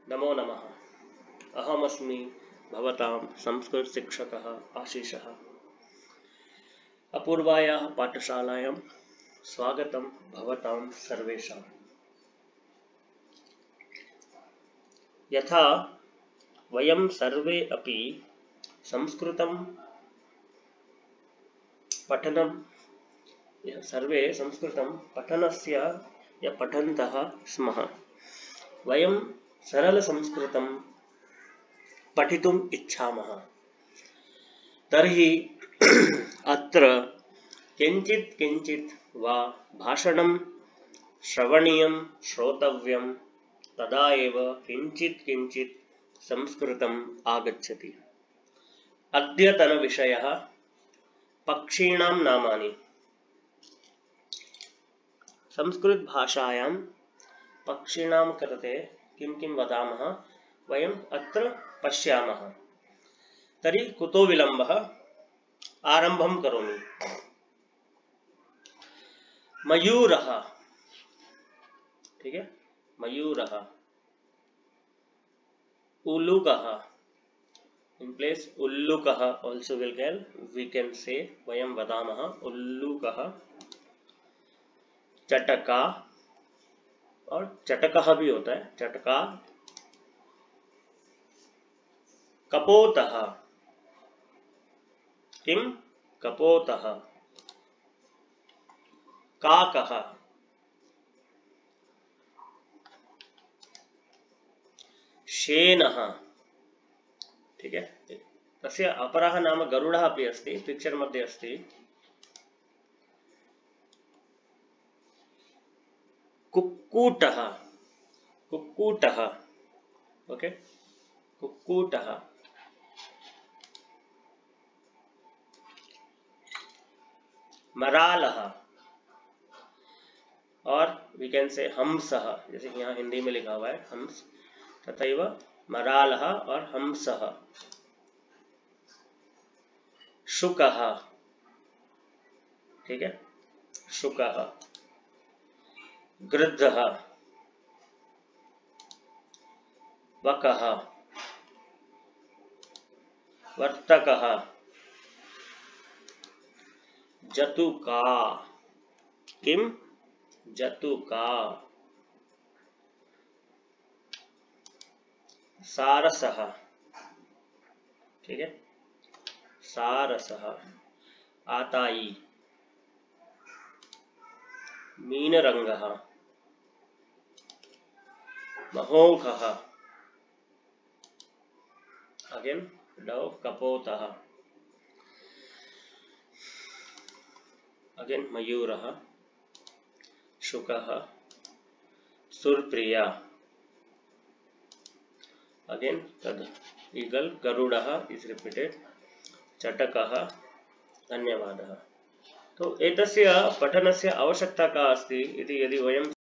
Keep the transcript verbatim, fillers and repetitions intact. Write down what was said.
नमो नमः। अहमस्मि भवतां संस्कृतशिक्षकः आशिषः। अपूर्वायाः पाठशालायां स्वागतं भवतां सर्वेषां। यथा वयं सर्वे अपि संस्कृतं पठनं सर्वे संस्कृतं पठनस्य या पठन्तः स्मः। वयं सरलसंस्कृतं पठितुम् इच्छामः। तर्हि अत्र किञ्चित् किञ्चित् वा भाषणं श्रवणीयं श्रोतव्यं, तदा एव किञ्चित् किञ्चित् संस्कृतम् आगच्छति। अद्यतनविषयः पक्षीणां नामानि। संस्कृतभाषायां पक्षीणां कृते किं किं वदामः वयम् अत्र पश्यामः। तर्हि कुतो विलम्बः, आरम्भं करोमि। मयूरः, ठीक है, मयूरः। उल्लुकः, in place उल्लुकः also will get, we can say, वयं वदामः उल्लुकः। चटका, और चटकः भी होता है, चटका। कपोतः, किम कपोतः। काकः, शेनः, ठीक है। तस्य अपरः नाम गरुडः अपि अस्ति, पिक्चर मध्ये अस्ति। कुक्कुटः, कुक्कुटः, ओके, कुक्कुटः। मरालः, और वी कैन से हंसः, जैसे यहाँ हिंदी में लिखा हुआ है हंस, तथैव मरालः और हंसः। शुकः, ठीक है, शुकः। गृद्धः, वकः। वर्तकः, जतुका, किम जतुका। सारसः, ठीक है, सारसः। आताई। मीनरंगः। महोघः, अगेन डव। कपोतः, अगेन मयूरः। शुकः। सुरप्रिया, अगेन तद ईगल। गरुडः इज रिपीटेड। चटकः। धन्यवादः। तो एतस्य पठनस्य आवश्यकता का अस्ति इति यदि वयं